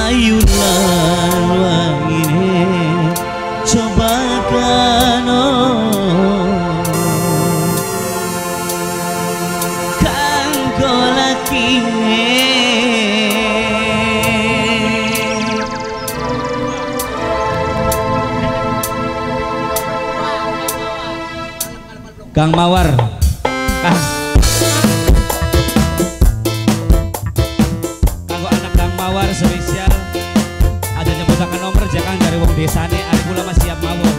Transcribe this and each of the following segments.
ayunan wangine coba kano kanggo lakine Kang Mawar Kang kanggo anak Kang Mawar spesial ada nyebutakan nomor jangan dari wong desane ari kula mas siap mawon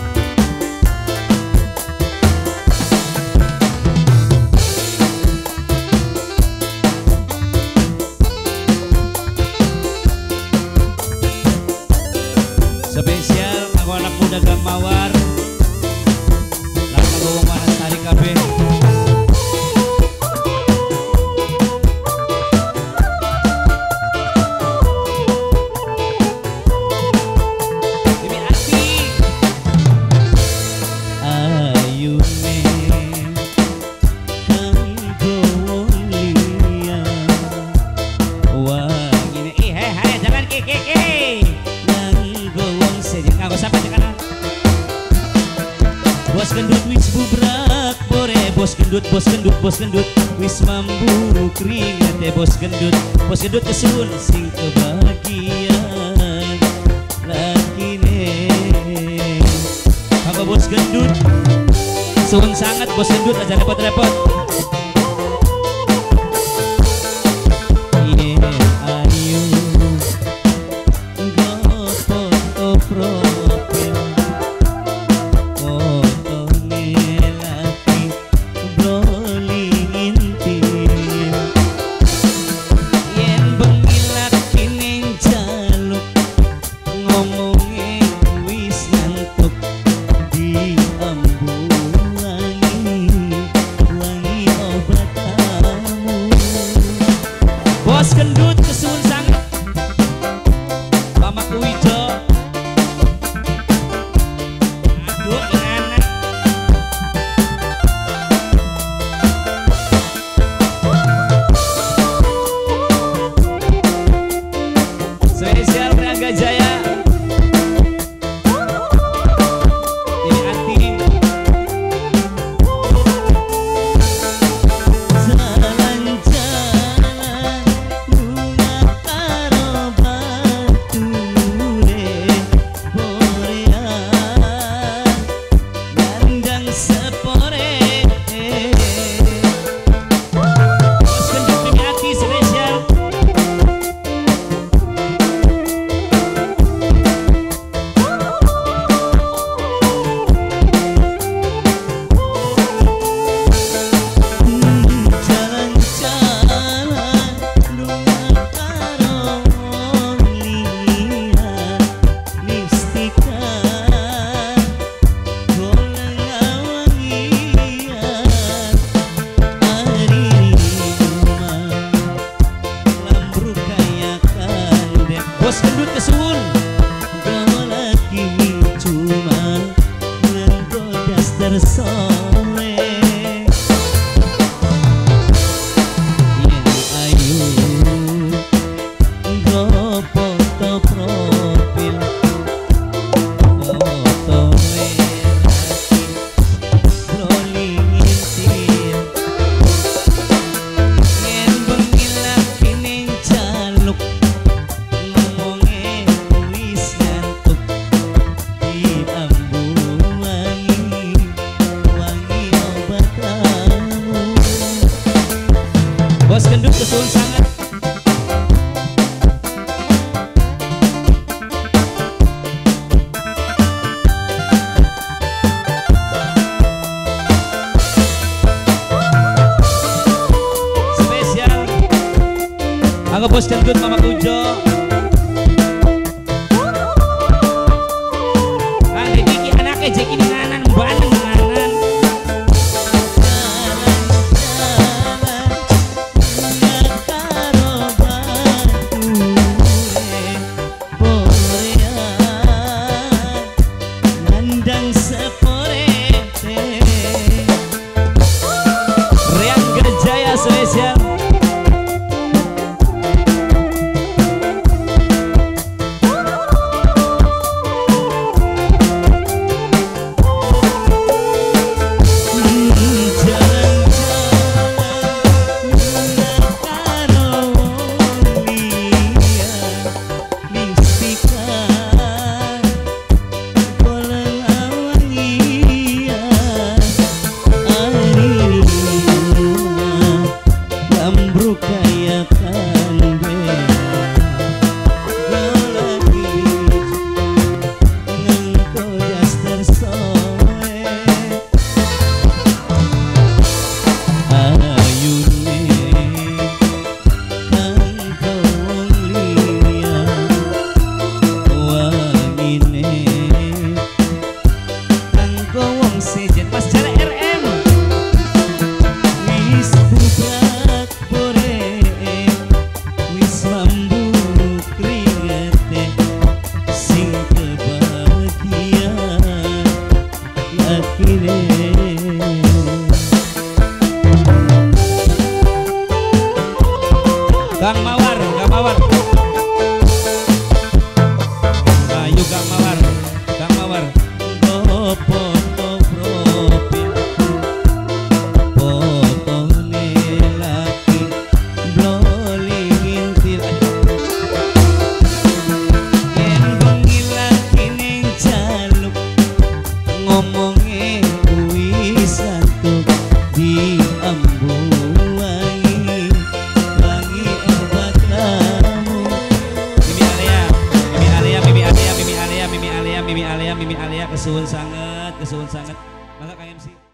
spesial kanggo anak muda Kang Mawar lan kanggo wong Wanasari kabeh. Bos gendut wis mambu keringat bos gendut kesun sing kebahagiaan lakine kanggo bos gendut suwun sangat bos gendut aja repot-repot ayu go foto profil Bos gendut Mama Ujo kan Jeki anaknya Jeki nganan baneng nganan nandang sepore Rian Gerjaya spesial Mimi Alia kesuwun sangat, kesuwun sangat. Maka Kang MC